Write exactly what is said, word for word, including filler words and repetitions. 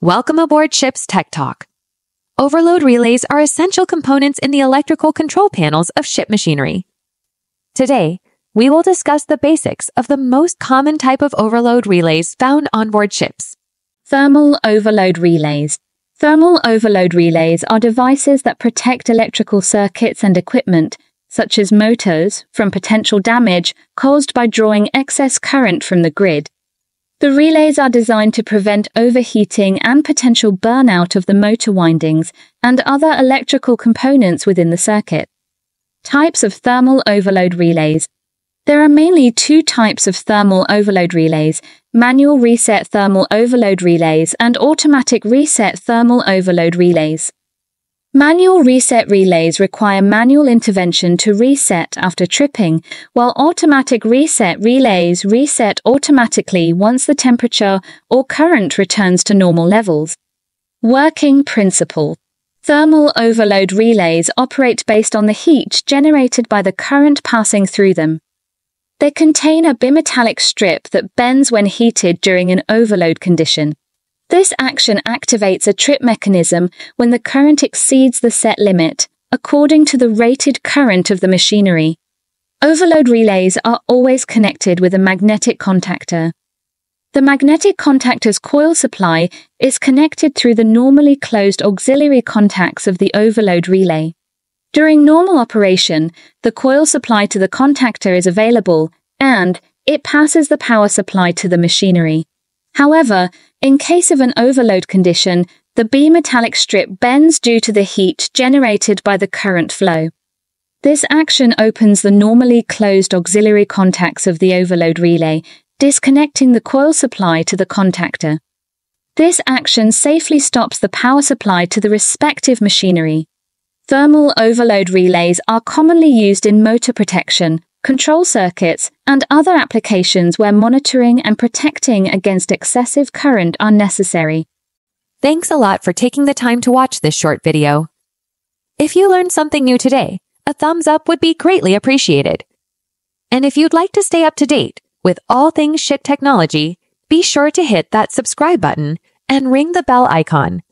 Welcome aboard Ship's Tech Talk. Overload relays are essential components in the electrical control panels of ship machinery. Today, we will discuss the basics of the most common type of overload relays found on board ships. Thermal overload relays. Thermal overload relays are devices that protect electrical circuits and equipment, such as motors, from potential damage caused by drawing excess current from the grid. The relays are designed to prevent overheating and potential burnout of the motor windings and other electrical components within the circuit. Types of thermal overload relays. There are mainly two types of thermal overload relays: manual reset thermal overload relays and automatic reset thermal overload relays. Manual reset relays require manual intervention to reset after tripping, while automatic reset relays reset automatically once the temperature or current returns to normal levels. Working principle. Thermal overload relays operate based on the heat generated by the current passing through them. They contain a bimetallic strip that bends when heated during an overload condition. This action activates a trip mechanism when the current exceeds the set limit, according to the rated current of the machinery. Overload relays are always connected with a magnetic contactor. The magnetic contactor's coil supply is connected through the normally closed auxiliary contacts of the overload relay. During normal operation, the coil supply to the contactor is available, and it passes the power supply to the machinery. However, in case of an overload condition, the bimetallic strip bends due to the heat generated by the current flow. This action opens the normally closed auxiliary contacts of the overload relay, disconnecting the coil supply to the contactor. This action safely stops the power supply to the respective machinery. Thermal overload relays are commonly used in motor protection, control circuits, and other applications where monitoring and protecting against excessive current are necessary. Thanks a lot for taking the time to watch this short video. If you learned something new today, a thumbs up would be greatly appreciated. And if you'd like to stay up to date with all things ship technology, be sure to hit that subscribe button and ring the bell icon